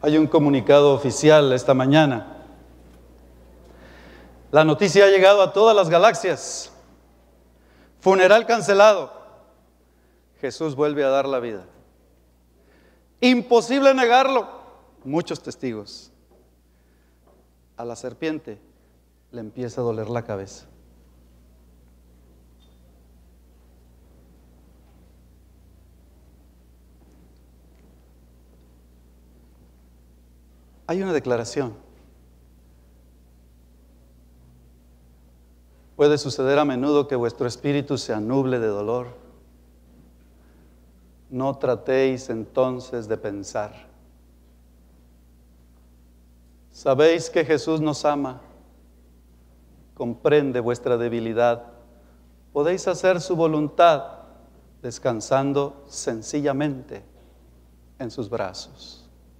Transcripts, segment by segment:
Hay un comunicado oficial esta mañana. La noticia ha llegado a todas las galaxias. Funeral cancelado. Jesús vuelve a dar la vida. Imposible negarlo. Muchos testigos. A la serpiente le empieza a doler la cabeza. Hay una declaración. Puede suceder a menudo que vuestro espíritu se anuble de dolor. No tratéis entonces de pensar. Sabéis que Jesús nos ama, comprende vuestra debilidad. Podéis hacer su voluntad descansando sencillamente en sus brazos.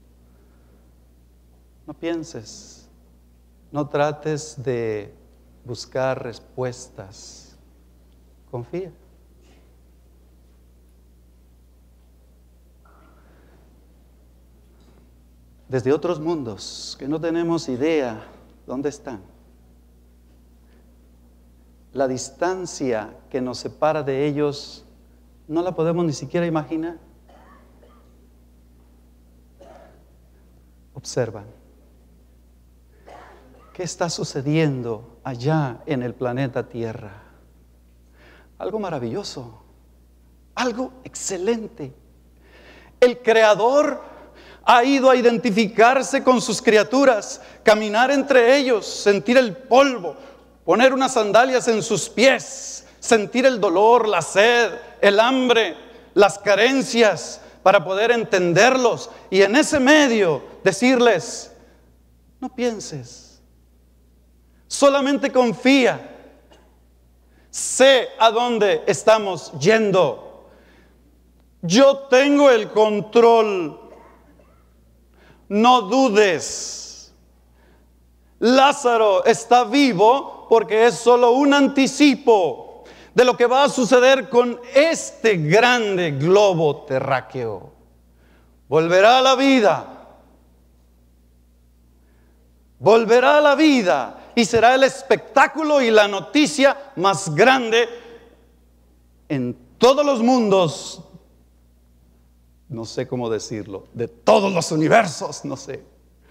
No pienses, no trates de buscar respuestas. Confía. Desde otros mundos que no tenemos idea dónde están. La distancia que nos separa de ellos no la podemos ni siquiera imaginar. Observan. ¿Qué está sucediendo allá en el planeta Tierra? Algo maravilloso, algo excelente. El Creador ha ido a identificarse con sus criaturas, caminar entre ellos, sentir el polvo, poner unas sandalias en sus pies, sentir el dolor, la sed, el hambre, las carencias, para poder entenderlos y en ese medio decirles: no pienses. Solamente confía. Sé a dónde estamos yendo. Yo tengo el control. No dudes. Lázaro está vivo porque es solo un anticipo de lo que va a suceder con este grande globo terráqueo. Volverá a la vida. Volverá a la vida. Y será el espectáculo y la noticia más grande en todos los mundos, no sé cómo decirlo, de todos los universos, no sé.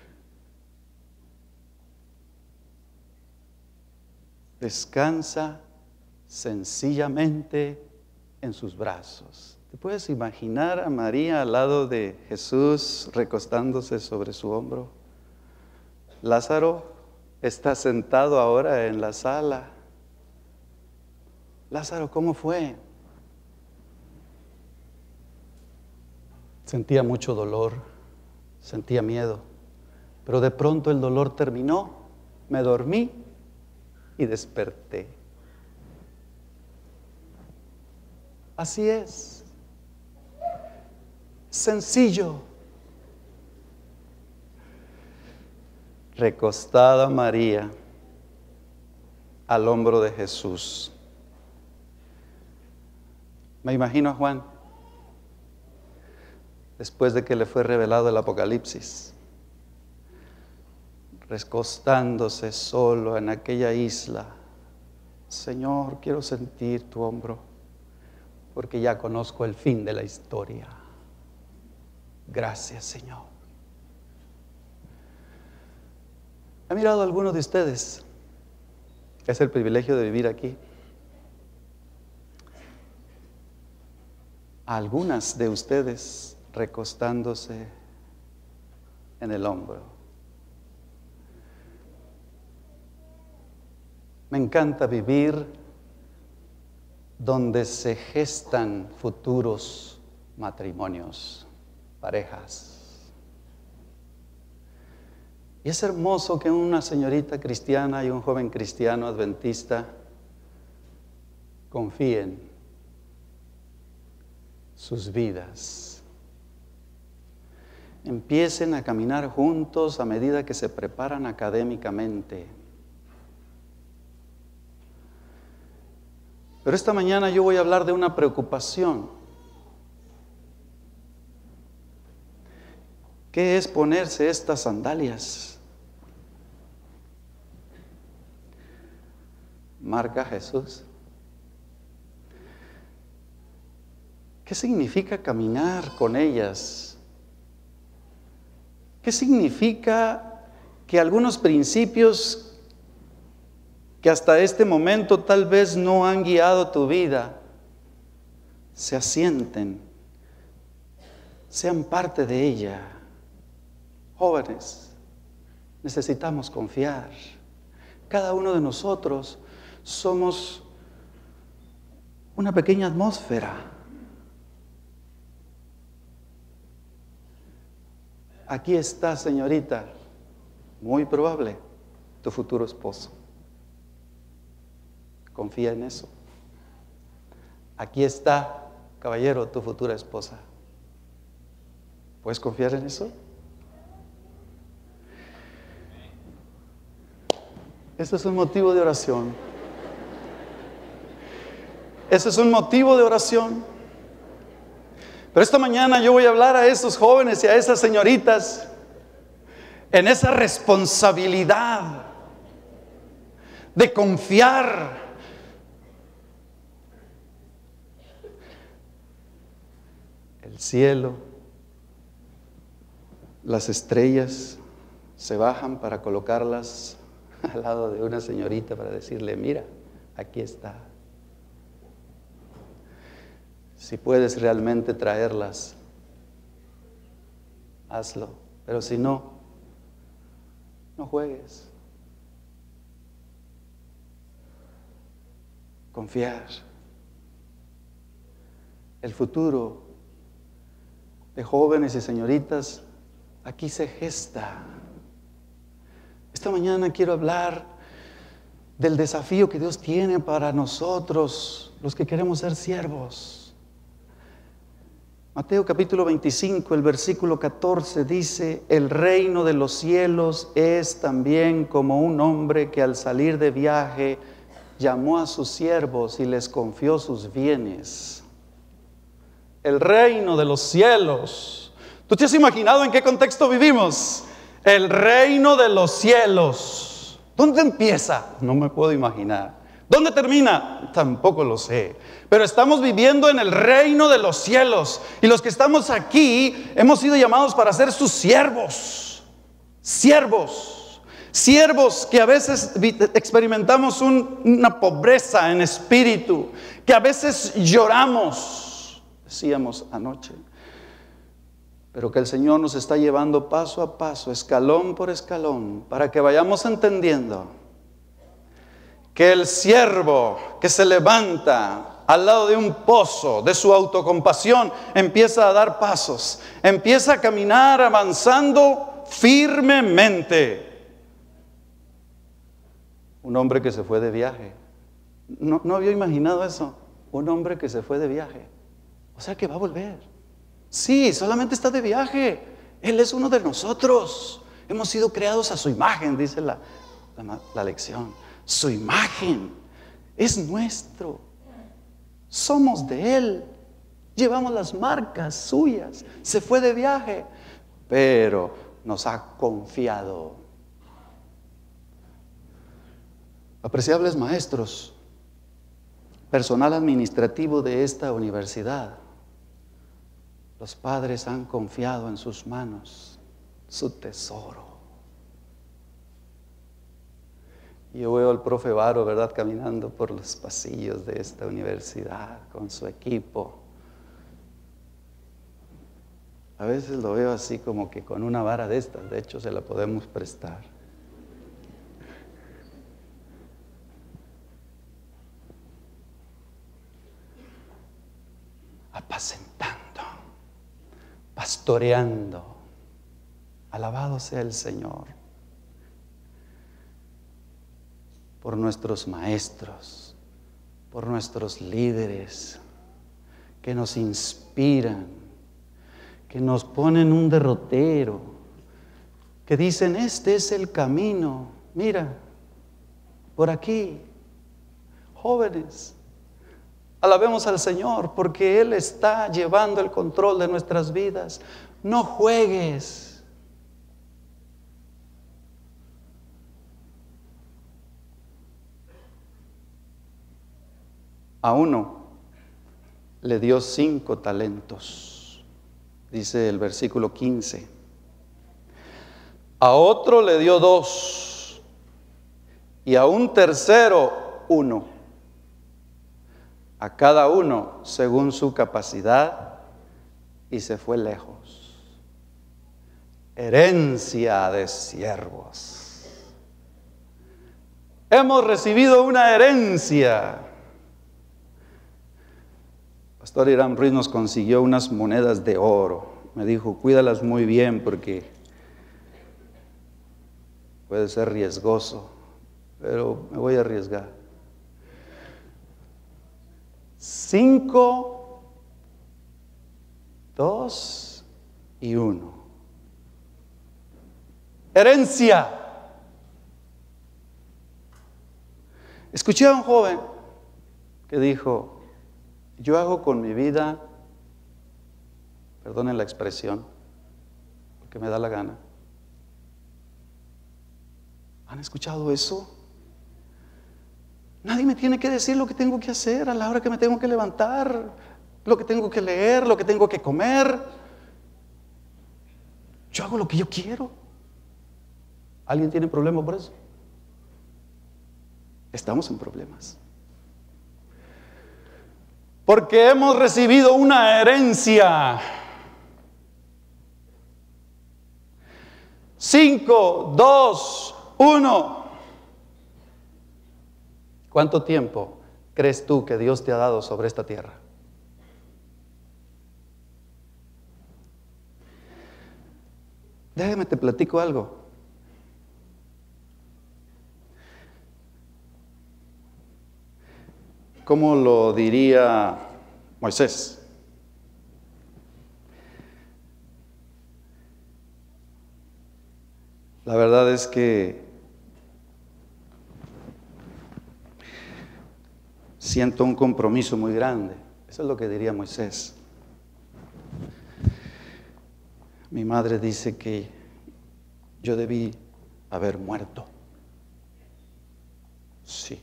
Descansa sencillamente en sus brazos. ¿Te puedes imaginar a María al lado de Jesús recostándose sobre su hombro? Lázaro está sentado ahora en la sala. Lázaro, ¿cómo fue? Sentía mucho dolor, sentía miedo, pero de pronto el dolor terminó, me dormí y desperté. Así es, sencillo. Recostada María al hombro de Jesús. Me imagino a Juan, después de que le fue revelado el Apocalipsis, recostándose solo en aquella isla. Señor, quiero sentir tu hombro, porque ya conozco el fin de la historia. Gracias, Señor. ¿Ha mirado a alguno de ustedes? Es el privilegio de vivir aquí. A algunas de ustedes recostándose en el hombro. Me encanta vivir donde se gestan futuros matrimonios, parejas. Y es hermoso que una señorita cristiana y un joven cristiano adventista confíen sus vidas. Empiecen a caminar juntos a medida que se preparan académicamente. Pero esta mañana yo voy a hablar de una preocupación. ¿Qué es ponerse estas sandalias? Marca Jesús. ¿Qué significa caminar con ellas? ¿Qué significa que algunos principios que hasta este momento tal vez no han guiado tu vida se asienten, sean parte de ella? Jóvenes, necesitamos confiar. Cada uno de nosotros somos una pequeña atmósfera. Aquí está, señorita, muy probable, tu futuro esposo. Confía en eso. Aquí está, caballero, tu futura esposa. ¿Puedes confiar en eso? Ese es un motivo de oración. Ese es un motivo de oración. Pero esta mañana yo voy a hablar a esos jóvenes y a esas señoritas en esa responsabilidad de confiar. El cielo, las estrellas se bajan para colocarlas al lado de una señorita para decirle: mira, aquí está. Si puedes realmente traerlas, hazlo. Pero si no, no juegues. Confiar. El futuro de jóvenes y señoritas aquí se gesta. Esta mañana quiero hablar del desafío que Dios tiene para nosotros, los que queremos ser siervos. Mateo capítulo 25, el versículo 14 dice: el reino de los cielos es también como un hombre que al salir de viaje llamó a sus siervos y les confió sus bienes. El reino de los cielos. ¿Tú te has imaginado en qué contexto vivimos? El reino de los cielos. ¿Dónde empieza? No me puedo imaginar. ¿Dónde termina? Tampoco lo sé. Pero estamos viviendo en el reino de los cielos. Y los que estamos aquí hemos sido llamados para ser sus siervos. Siervos. Siervos que a veces experimentamos una pobreza en espíritu. Que a veces lloramos. Decíamos anoche. Pero que el Señor nos está llevando paso a paso, escalón por escalón, para que vayamos entendiendo que el siervo que se levanta al lado de un pozo de su autocompasión empieza a dar pasos, empieza a caminar avanzando firmemente. Un hombre que se fue de viaje. No había imaginado eso. Un hombre que se fue de viaje. O sea que va a volver. Sí, solamente está de viaje. Él es uno de nosotros. Hemos sido creados a su imagen, dice la lección. Su imagen es nuestro. Somos de Él. Llevamos las marcas suyas. Se fue de viaje, pero nos ha confiado. Apreciables maestros, personal administrativo de esta universidad, los padres han confiado en sus manos su tesoro. Yo veo al profe Varo, ¿verdad?, caminando por los pasillos de esta universidad con su equipo. A veces lo veo así como que con una vara de estas, de hecho se la podemos prestar. Apacentando, pastoreando. Alabado sea el Señor por nuestros maestros, por nuestros líderes que nos inspiran, que nos ponen un derrotero, que dicen: este es el camino, mira, por aquí. Jóvenes, alabemos al Señor porque Él está llevando el control de nuestras vidas. No juegues, A uno le dio 5 talentos, dice el versículo 15. A otro le dio 2 y a un tercero 1. A cada uno según su capacidad, y se fue lejos. Herencia de siervos. Hemos recibido una herencia. Pastor Irán Ruiz nos consiguió unas monedas de oro. Me dijo, cuídalas muy bien porque puede ser riesgoso, pero me voy a arriesgar. 5, 2 y 1. Herencia. Escuché a un joven que dijo, yo hago con mi vida, perdonen la expresión, porque me da la gana. ¿Han escuchado eso? Nadie me tiene que decir lo que tengo que hacer a la hora que me tengo que levantar, lo que tengo que leer, lo que tengo que comer. Yo hago lo que yo quiero. ¿Alguien tiene problema por eso? Estamos en problemas. Porque hemos recibido una herencia. 5, 2, 1. ¿Cuánto tiempo crees tú que Dios te ha dado sobre esta tierra? Déjame te platico algo. ¿Cómo lo diría Moisés? La verdad es que siento un compromiso muy grande. Eso es lo que diría Moisés. Mi madre dice que yo debí haber muerto. Sí.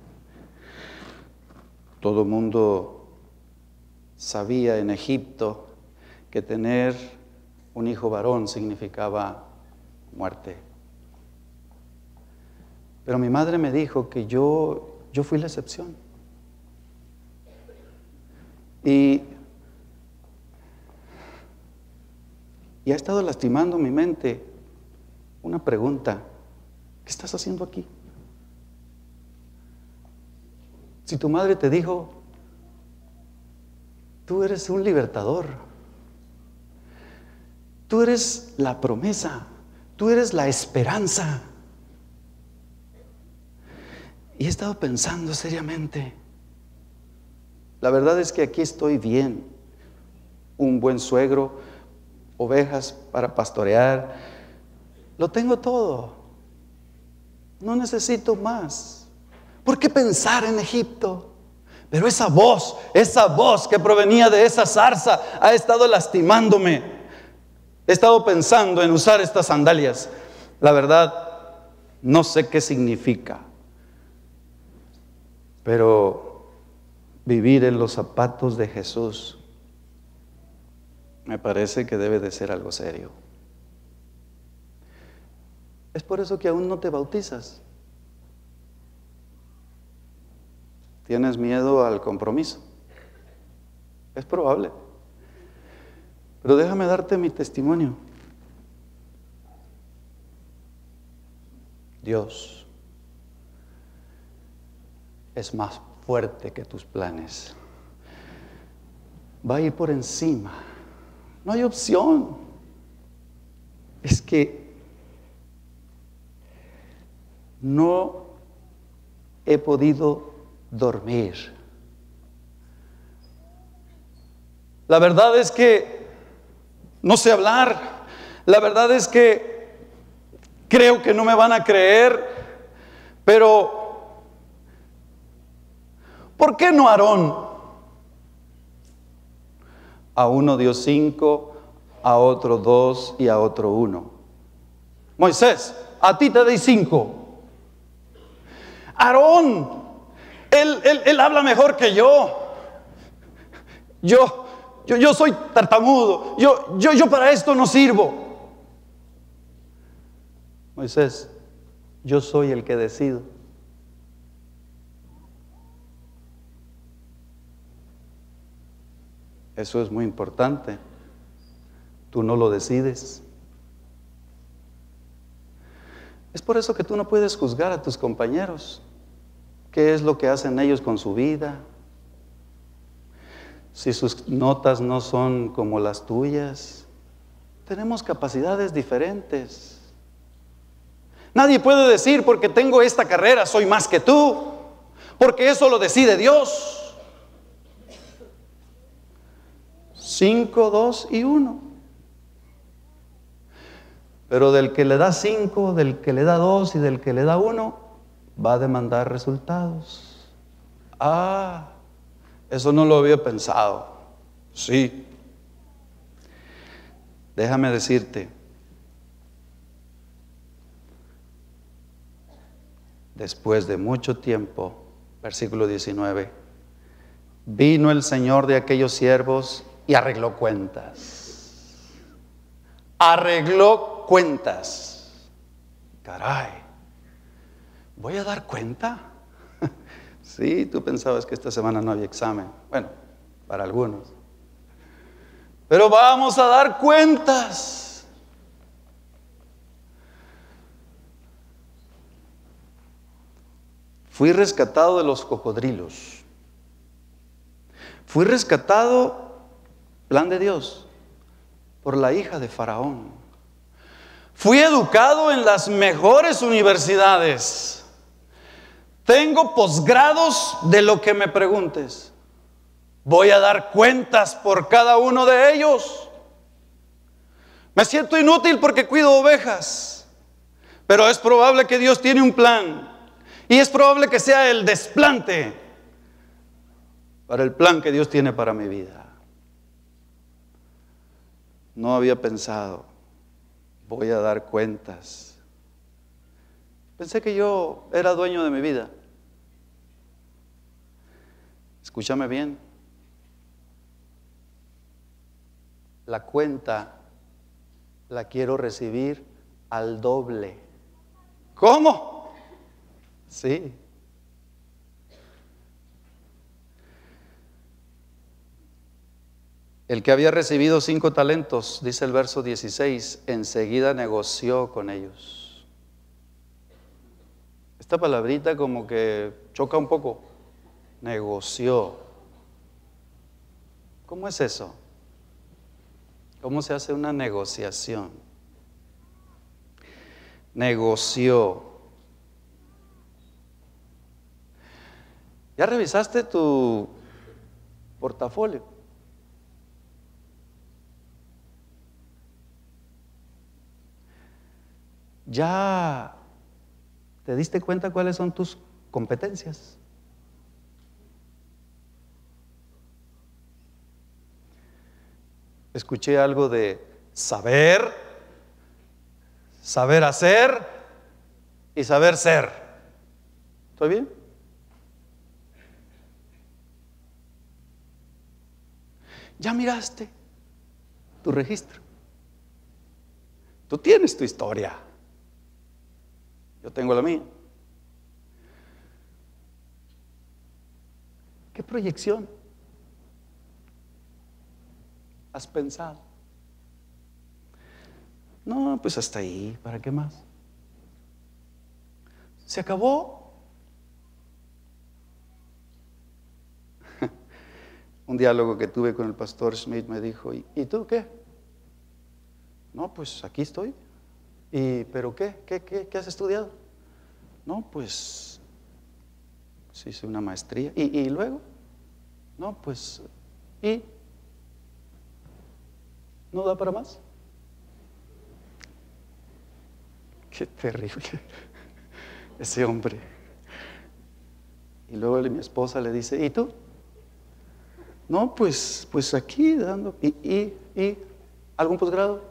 Todo el mundo sabía en Egipto que tener un hijo varón significaba muerte. Pero mi madre me dijo que yo fui la excepción. Y ha estado lastimando mi mente una pregunta. ¿Qué estás haciendo aquí? Si tu madre te dijo, tú eres un libertador, tú eres la promesa, tú eres la esperanza. Y he estado pensando seriamente. La verdad es que aquí estoy bien. Un buen suegro, ovejas para pastorear. Lo tengo todo. No necesito más. ¿Por qué pensar en Egipto? Pero esa voz que provenía de esa zarza ha estado lastimándome. He estado pensando en usar estas sandalias. La verdad, no sé qué significa. Pero vivir en los zapatos de Jesús me parece que debe de ser algo serio. Es por eso que aún no te bautizas. ¿Tienes miedo al compromiso? Es probable. Pero déjame darte mi testimonio. Dios es más fuerte que tus planes. Va a ir por encima. No hay opción. Es que no he podido dormir. La verdad es que no sé hablar. La verdad es que creo que no me van a creer. Pero ¿por qué no Aarón? A uno dio 5, a otro 2 y a otro 1. Moisés, a ti te doy 5. Aarón, Él habla mejor que yo. Yo soy tartamudo. Yo para esto no sirvo. Moisés, yo soy el que decido. Eso es muy importante. Tú no lo decides. Es por eso que tú no puedes juzgar a tus compañeros. ¿Qué es lo que hacen ellos con su vida? Si sus notas no son como las tuyas. Tenemos capacidades diferentes. Nadie puede decir porque tengo esta carrera soy más que tú, porque eso lo decide Dios. 5, 2 y 1. Pero del que le da 5, del que le da 2 y del que le da 1, va a demandar resultados. Eso no lo había pensado. Sí. Déjame decirte, después de mucho tiempo, versículo 19, vino el Señor de aquellos siervos y arregló cuentas. Arregló cuentas. Caray, ¿voy a dar cuenta? Sí, tú pensabas que esta semana no había examen. Bueno, para algunos. Pero vamos a dar cuentas. Fui rescatado de los cocodrilos. Fui rescatado, plan de Dios, por la hija de Faraón. Fui educado en las mejores universidades. Tengo posgrados de lo que me preguntes. Voy a dar cuentas por cada uno de ellos. Me siento inútil porque cuido ovejas, pero es probable que Dios tiene un plan. Y es probable que sea el desplante para el plan que Dios tiene para mi vida. No había pensado, voy a dar cuentas. Pensé que yo era dueño de mi vida. Escúchame bien. La cuenta la quiero recibir al doble. ¿Cómo? Sí. El que había recibido 5 talentos, dice el verso 16, enseguida negoció con ellos. Esta palabrita como que choca un poco. Negoció. ¿Cómo es eso? ¿Cómo se hace una negociación? Negoció. ¿Ya revisaste tu portafolio? ¿Ya te diste cuenta cuáles son tus competencias? Escuché algo de saber hacer y saber ser. ¿Estoy bien? ¿Ya miraste tu registro? Tú tienes tu historia. Yo tengo la mía. ¿Qué proyección has pensado? No, pues hasta ahí, ¿para qué más? ¿Se acabó? Un diálogo que tuve con el pastor Smith me dijo, ¿y tú qué? No, pues aquí estoy. ¿Pero qué? ¿Qué has estudiado? No, pues hice una maestría. ¿Y luego? No, pues, ¿y? ¿No da para más? Qué terrible ese hombre. Y luego mi esposa le dice, ¿y tú? No, pues aquí dando. ¿Y algún posgrado?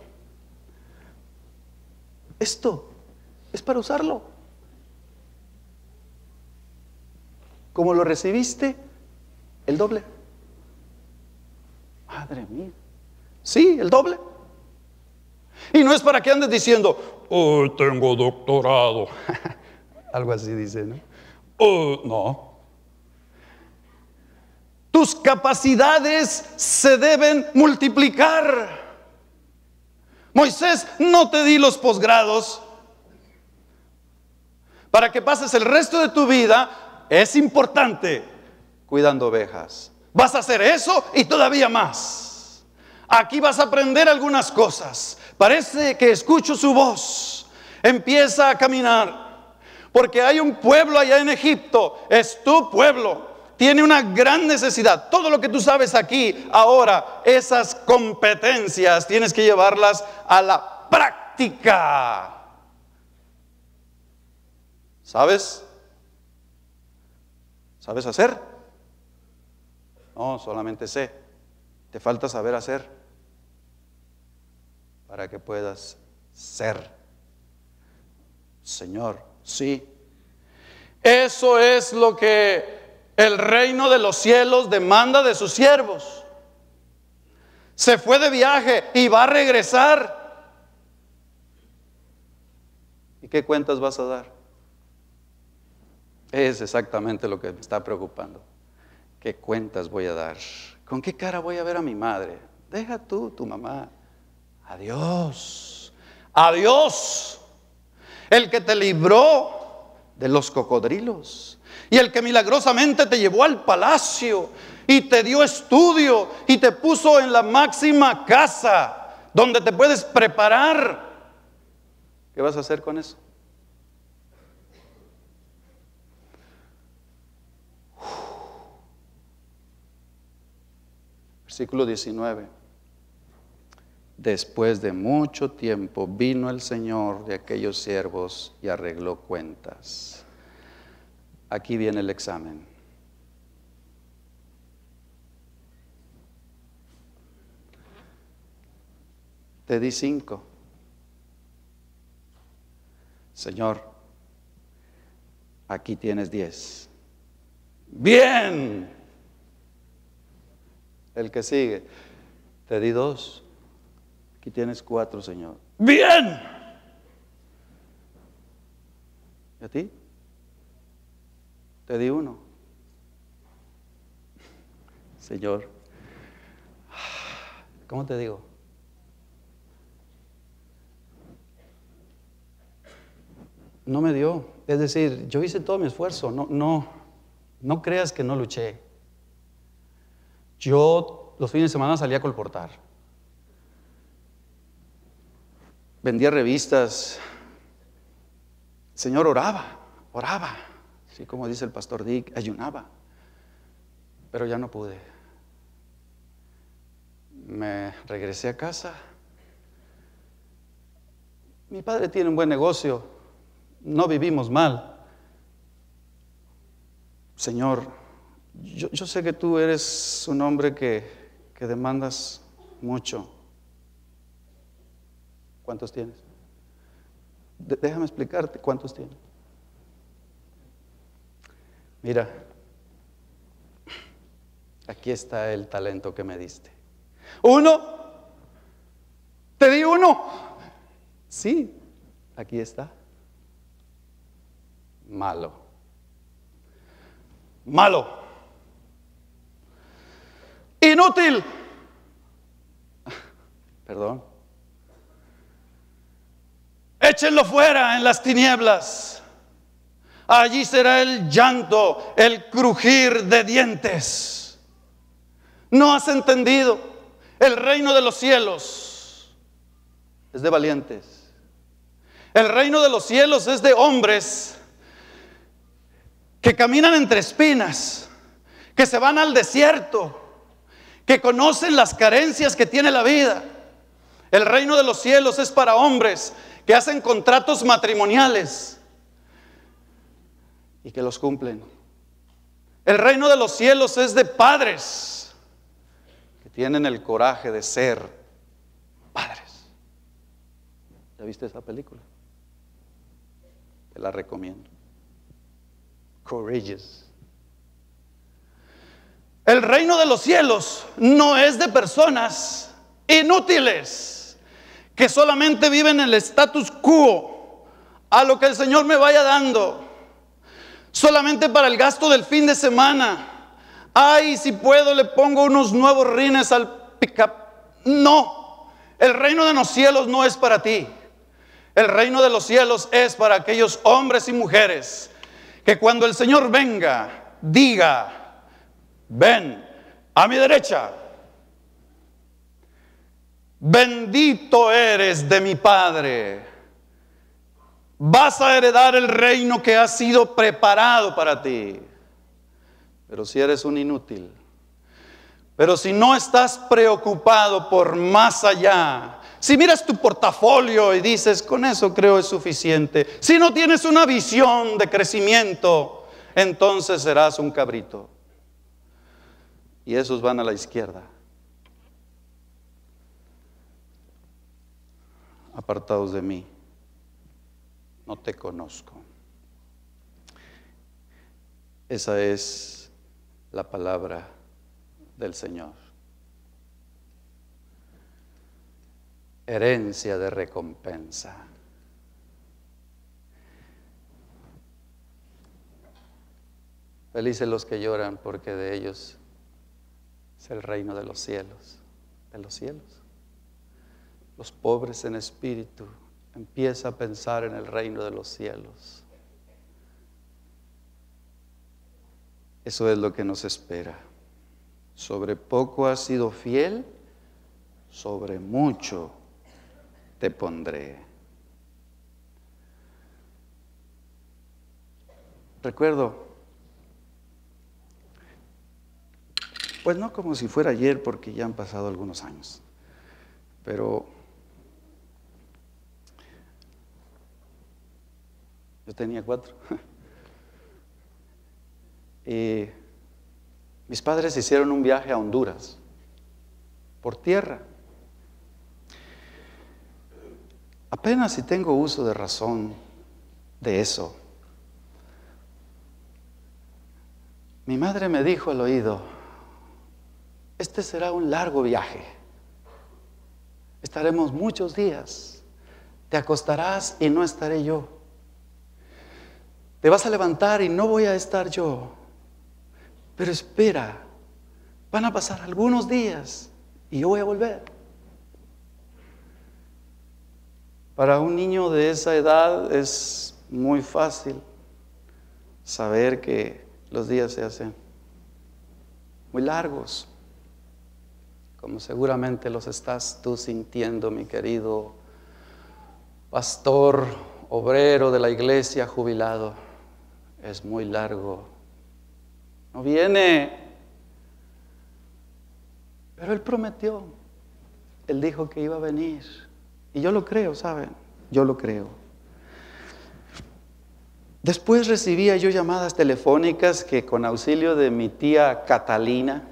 Esto es para usarlo. como lo recibiste, el doble. Madre mía. Sí, el doble. Y no es para que andes diciendo, oh, tengo doctorado. Algo así dice, ¿no? Oh, no. Tus capacidades se deben multiplicar. Moisés, no te di los posgrados para que pases el resto de tu vida, es importante, cuidando ovejas. Vas a hacer eso y todavía más. Aquí vas a aprender algunas cosas. Parece que escucho su voz. Empieza a caminar, porque hay un pueblo allá en Egipto. Es tu pueblo. Tiene una gran necesidad. Todo lo que tú sabes aquí, ahora, esas competencias, tienes que llevarlas a la práctica. ¿Sabes? ¿Sabes hacer? No, solamente sé. Te falta saber hacer para que puedas ser. Señor, sí. Eso es lo que el reino de los cielos demanda de sus siervos. Se fue de viaje y va a regresar. ¿Y qué cuentas vas a dar? Es exactamente lo que me está preocupando. ¿Qué cuentas voy a dar? ¿Con qué cara voy a ver a mi madre? Deja tú, tu mamá. Adiós. Adiós. El que te libró de los cocodrilos y el que milagrosamente te llevó al palacio y te dio estudio y te puso en la máxima casa donde te puedes preparar. ¿Qué vas a hacer con eso? Versículo 19. Después de mucho tiempo vino el Señor de aquellos siervos y arregló cuentas. Aquí viene el examen. Te di 5. Señor, aquí tienes 10. Bien. El que sigue, te di 2. Aquí tienes 4, Señor. Bien. ¿Y a ti? Te di 1. Señor, ¿cómo te digo? No me dio. Es decir, yo hice todo mi esfuerzo. No creas que no luché. Yo los fines de semana salía a colportar. Vendía revistas. El Señor oraba. Así como dice el pastor Dick, ayunaba. Pero ya no pude. Me regresé a casa. Mi padre tiene un buen negocio. No vivimos mal. Señor, yo sé que tú eres un hombre que demandas mucho. ¿Cuántos tienes? Déjame explicarte cuántos tienes. Mira, aquí está el talento que me diste. 1. Te di 1. Sí, aquí está. Malo. Inútil. Perdón. Échenlo fuera en las tinieblas. Allí será el llanto, el crujir de dientes. ¿No has entendido? El reino de los cielos es de valientes. El reino de los cielos es de hombres que caminan entre espinas, que se van al desierto, que conocen las carencias que tiene la vida. El reino de los cielos es para hombres que hacen contratos matrimoniales y que los cumplen. El reino de los cielos es de padres que tienen el coraje de ser padres. ¿Ya viste esa película? Te la recomiendo. Courageous. El reino de los cielos no es de personas inútiles que solamente viven en el status quo, a lo que el Señor me vaya dando, solamente para el gasto del fin de semana. Ay, si puedo le pongo unos nuevos rines al pickup. No, el reino de los cielos no es para ti. El reino de los cielos es para aquellos hombres y mujeres que cuando el Señor venga, diga: ven a mi derecha, bendito eres de mi Padre, vas a heredar el reino que ha sido preparado para ti. Pero si eres un inútil, pero si no estás preocupado por más allá, si miras tu portafolio y dices: con eso creo es suficiente, si no tienes una visión de crecimiento, entonces serás un cabrito. Y esos van a la izquierda, apartados de mí, no te conozco. Esa es la palabra del Señor. Herencia de recompensa. Felices los que lloran, porque de ellos es el reino de los cielos, de los cielos. Los pobres en espíritu, empieza a pensar en el reino de los cielos. Eso es lo que nos espera. Sobre poco has sido fiel, sobre mucho te pondré. Recuerdo, pues no como si fuera ayer, porque ya han pasado algunos años, pero yo tenía 4. Y mis padres hicieron un viaje a Honduras por tierra. Apenas si tengo uso de razón de eso. Mi madre me dijo al oído: este será un largo viaje. Estaremos muchos días. Te acostarás y no estaré yo. Te vas a levantar y no voy a estar yo. Pero espera, van a pasar algunos días y yo voy a volver. Para un niño de esa edad es muy fácil saber que los días se hacen muy largos, como seguramente los estás tú sintiendo, mi querido pastor, obrero de la iglesia, jubilado. Es muy largo. No viene. Pero Él prometió. Él dijo que iba a venir. Y yo lo creo, ¿saben? Yo lo creo. Después recibía yo llamadas telefónicas que, con auxilio de mi tía Catalina,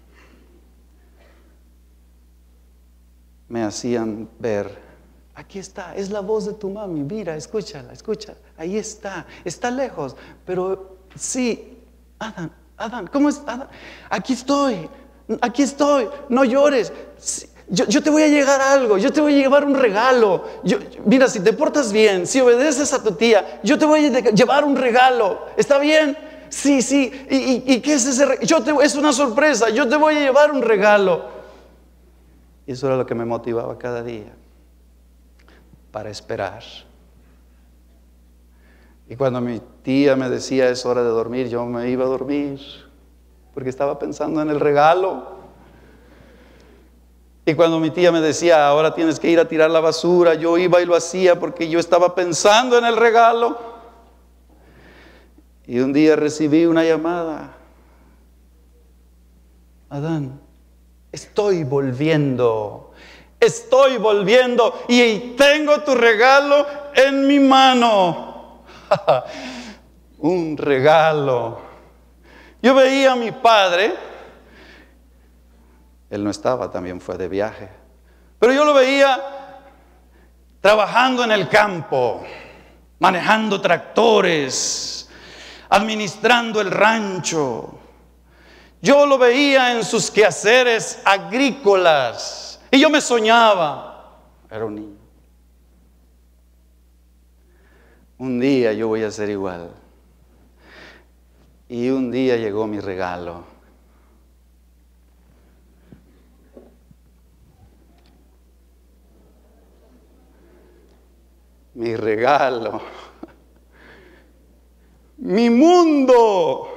me hacían ver: aquí está, es la voz de tu mami, mira, escúchala, ahí está lejos, pero sí, Adán, ¿cómo es? Adán, aquí estoy, no llores, yo te voy a llegar algo, yo te voy a llevar un regalo, mira, si te portas bien, si obedeces a tu tía, yo te voy a llevar un regalo, ¿está bien? Sí, ¿y qué es ese regalo? Es una sorpresa, yo te voy a llevar un regalo. Y eso era lo que me motivaba cada día para esperar. Y cuando mi tía me decía: es hora de dormir, yo me iba a dormir, porque estaba pensando en el regalo. Y cuando mi tía me decía: ahora tienes que ir a tirar la basura, yo iba y lo hacía porque yo estaba pensando en el regalo. Y un día recibí una llamada: Adán, estoy volviendo y tengo tu regalo en mi mano. Un regalo. Yo veía a mi padre, él no estaba, también fue de viaje, pero yo lo veía trabajando en el campo, manejando tractores, administrando el rancho. Yo lo veía en sus quehaceres agrícolas y yo me soñaba. Era un niño. Un día yo voy a ser igual. Y un día llegó mi regalo. Mi regalo. Mi mundo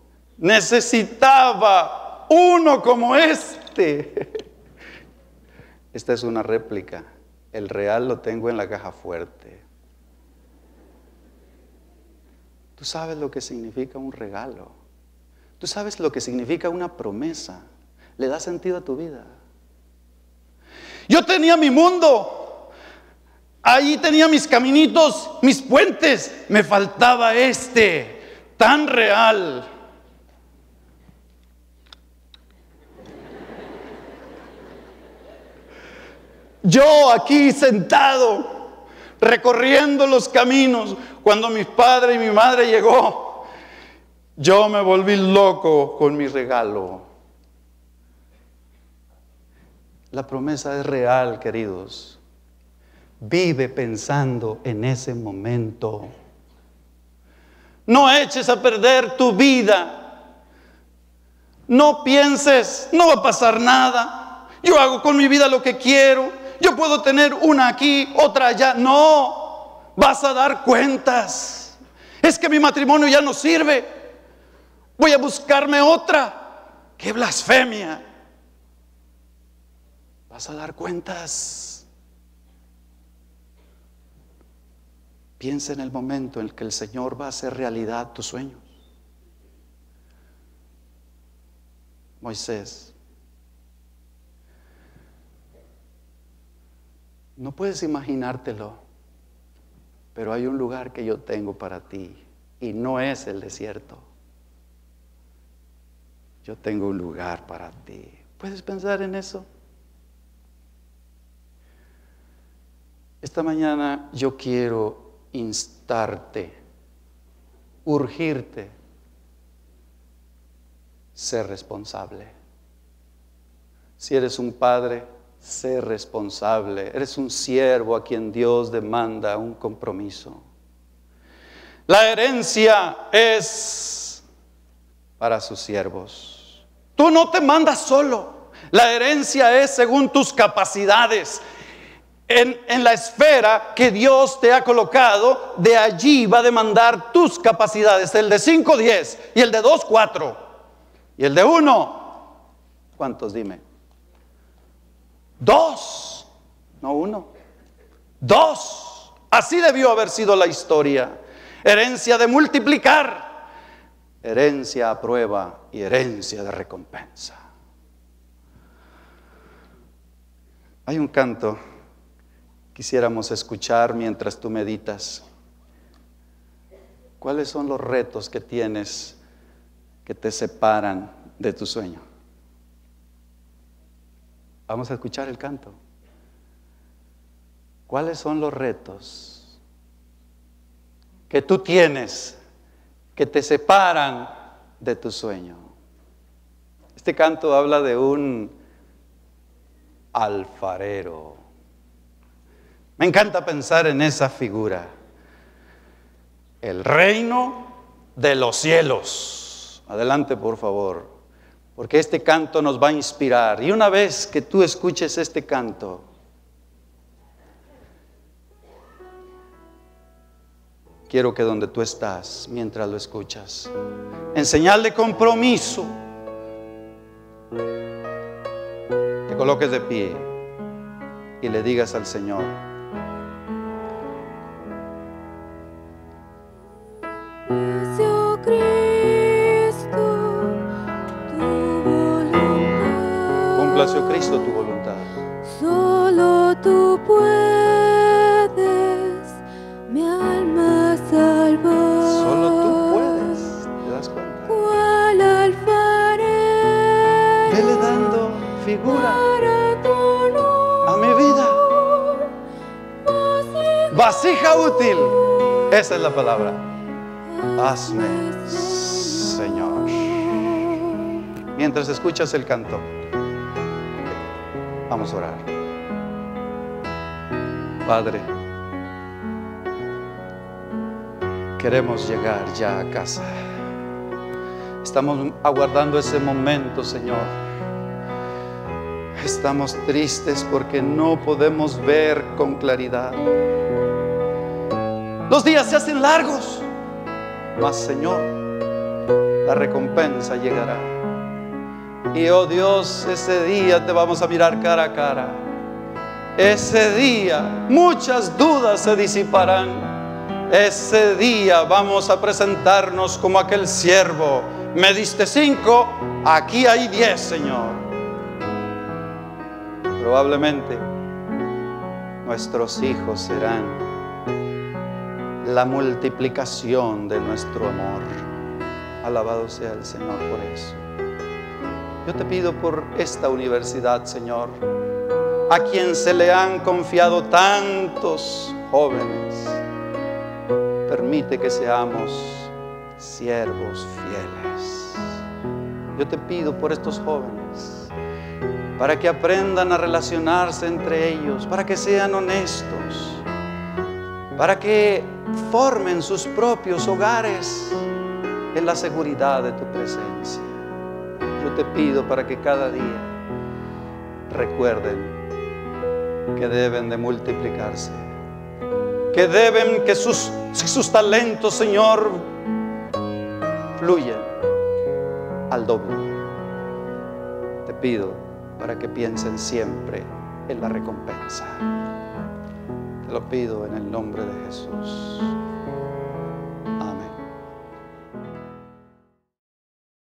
necesitaba uno como este. Esta es una réplica. El real lo tengo en la caja fuerte. Tú sabes lo que significa un regalo. Tú sabes lo que significa una promesa. Le da sentido a tu vida. Yo tenía mi mundo. Ahí tenía mis caminitos, mis puentes. Me faltaba este, tan real. Yo aquí sentado, recorriendo los caminos, cuando mi padre y mi madre llegó, yo me volví loco con mi regalo. La promesa es real, queridos. Vive pensando en ese momento. No eches a perder tu vida. No pienses, no va a pasar nada. Yo hago con mi vida lo que quiero. Yo puedo tener una aquí, otra allá. No, vas a dar cuentas. Es que mi matrimonio ya no sirve. Voy a buscarme otra. ¡Qué blasfemia! Vas a dar cuentas. Piensa en el momento en el que el Señor va a hacer realidad tus sueños. Moisés, no puedes imaginártelo, pero hay un lugar que yo tengo para ti y no es el desierto. Yo tengo un lugar para ti. ¿Puedes pensar en eso? Esta mañana yo quiero instarte, urgirte, ser responsable. Si eres un padre, sé responsable. Eres un siervo a quien Dios demanda un compromiso. La herencia es para sus siervos. Tú no te mandas solo. La herencia es según tus capacidades. En la esfera que Dios te ha colocado, de allí va a demandar tus capacidades. El de 5, 10. Y el de 2, 4. Y el de 1, ¿cuántos? Dime. 2. No 1. 2. Así debió haber sido la historia. Herencia de multiplicar. Herencia a prueba y herencia de recompensa. Hay un canto quisiéramos escuchar mientras tú meditas. ¿Cuáles son los retos que tienes que te separan de tu sueño? Vamos a escuchar el canto. ¿Cuáles son los retos que tú tienes que te separan de tu sueño? Este canto habla de un alfarero. Me encanta pensar en esa figura. El reino de los cielos. Adelante, por favor, porque este canto nos va a inspirar. Y una vez que tú escuches este canto, quiero que donde tú estás, mientras lo escuchas, en señal de compromiso, te coloques de pie y le digas al Señor: Cumpla, Cristo, tu voluntad. Solo tú puedes mi alma salvar. Solo tú puedes, ¿te das cuenta? ¿Cuál alfarero? Vele dando figura a mi vida. Vasija útil. Esa es la palabra. Hazme, Señor. mientras escuchas el canto, vamos a orar. Padre, queremos llegar ya a casa. Estamos aguardando ese momento, Señor. Estamos tristes porque no podemos ver con claridad. Los días se hacen largos, mas, Señor, la recompensa llegará. Y, oh Dios, ese día te vamos a mirar cara a cara. Ese día muchas dudas se disiparán. Ese día vamos a presentarnos como aquel siervo. Me diste 5, aquí hay 10, Señor. Probablemente nuestros hijos serán la multiplicación de nuestro amor. Alabado sea el Señor por eso. Yo te pido por esta universidad, Señor, a quien se le han confiado tantos jóvenes. Permite que seamos siervos fieles. Yo te pido por estos jóvenes, para que aprendan a relacionarse entre ellos, para que sean honestos, para que formen sus propios hogares en la seguridad de tu presencia. Yo te pido para que cada día recuerden que deben de multiplicarse, que sus talentos, Señor, fluyan al doble. Te pido para que piensen siempre en la recompensa. Te lo pido en el nombre de Jesús.